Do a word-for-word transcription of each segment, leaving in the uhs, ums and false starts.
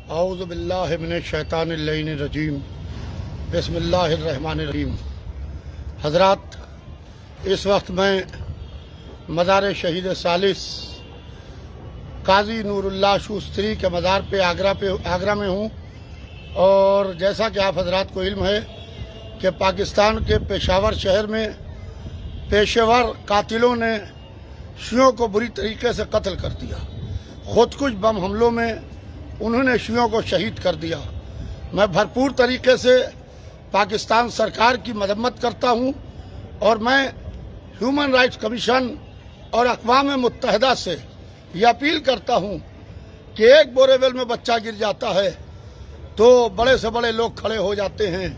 اعوذ باللہ من الشیطان اللعین الرجیم بسم اللہ الرحمن الرحیم۔ حضرات، اس وقت میں مزار شہید ثالث قاضی نور اللہ شوستری کے مزار پہ آگرہ پہ آگرہ میں ہوں، اور جیسا کہ آپ حضرات کو علم ہے کہ پاکستان کے پشاور شہر میں پیشے ور قاتلوں نے شیعوں کو بری طریقے سے قتل کر دیا۔ خود کش بم حملوں میں انہوں نے شیعوں کو شہید کر دیا۔ میں بھرپور طریقے سے پاکستان سرکار کی مذمت کرتا ہوں، اور میں ہیومن رائٹس کمیشن اور اقوام متحدہ سے یہ اپیل کرتا ہوں کہ ایک بورے ویل میں بچہ گر جاتا ہے تو بڑے سے بڑے لوگ کھڑے ہو جاتے ہیں،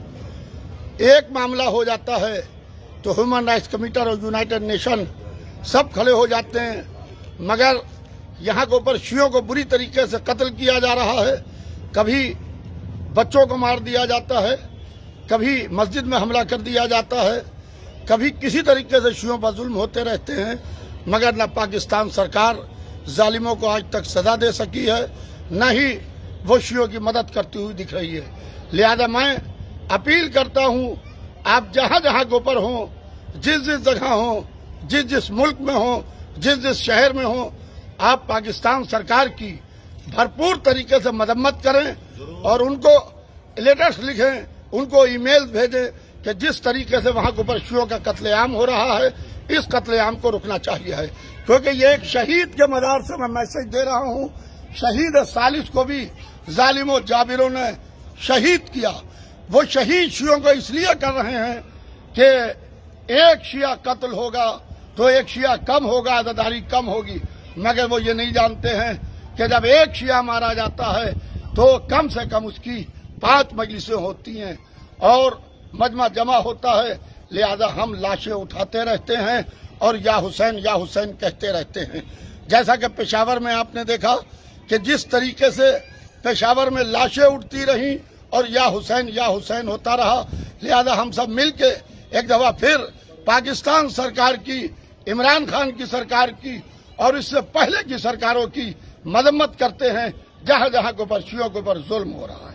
ایک معاملہ ہو جاتا ہے تو ہیومن رائٹس کمیٹر اور یونائٹڈ نیشن سب کھڑے ہو جاتے ہیں، مگر یہاں کے اوپر شیعوں کو بری طریقے سے قتل کیا جا رہا ہے۔ کبھی بچوں کو مار دیا جاتا ہے، کبھی مسجد میں حملہ کر دیا جاتا ہے، کبھی کسی طریقے سے شیعوں پر ظلم ہوتے رہتے ہیں، مگر نہ پاکستان سرکار ظالموں کو آج تک سزا دے سکی ہے، نہ ہی وہ شیعوں کی مدد کرتی ہوئی دکھ رہی ہے۔ لہذا میں اپیل کرتا ہوں، آپ جہاں جہاں کے اوپر ہوں، جس جس جگہ ہوں، جس جس ملک میں ہوں، جس جس شہر میں ہوں، آپ پاکستان سرکار کی بھرپور طریقے سے مذمت کریں اور ان کو لیٹرز لکھیں، ان کو ای میل بھیجیں کہ جس طریقے سے وہاں کے اوپر شیعوں کا قتل عام ہو رہا ہے، اس قتل عام کو رکنا چاہیے ہے، کیونکہ یہ ایک شہید کے مدار سے میں میسج دے رہا ہوں۔ شہید ثالث کو بھی ظالم و جابروں نے شہید کیا۔ وہ شہید شیعوں کو اس لیے کر رہے ہیں کہ ایک شیعہ قتل ہوگا تو ایک شیعہ کم ہوگا، عزاداری کم ہوگی، مگر وہ یہ نہیں جانتے ہیں کہ جب ایک شیعہ مارا جاتا ہے تو کم سے کم اس کی پانچ مجلسیں ہوتی ہیں اور مجمع جمع ہوتا ہے۔ لہذا ہم لاشیں اٹھاتے رہتے ہیں اور یا حسین یا حسین کہتے رہتے ہیں۔ جیسا کہ پشاور میں آپ نے دیکھا کہ جس طریقے سے پشاور میں لاشیں اٹھتی رہیں اور یا حسین یا حسین ہوتا رہا، لہذا ہم سب مل کے ایک دفعہ پھر پاکستان سرکار کی، عمران خان کی سرکار کی اور اس سے پہلے کی سرکاروں کی مذمت کرتے ہیں جہاں جہاں کے اوپر شیعوں کے اوپر ظلم ہو رہا ہے۔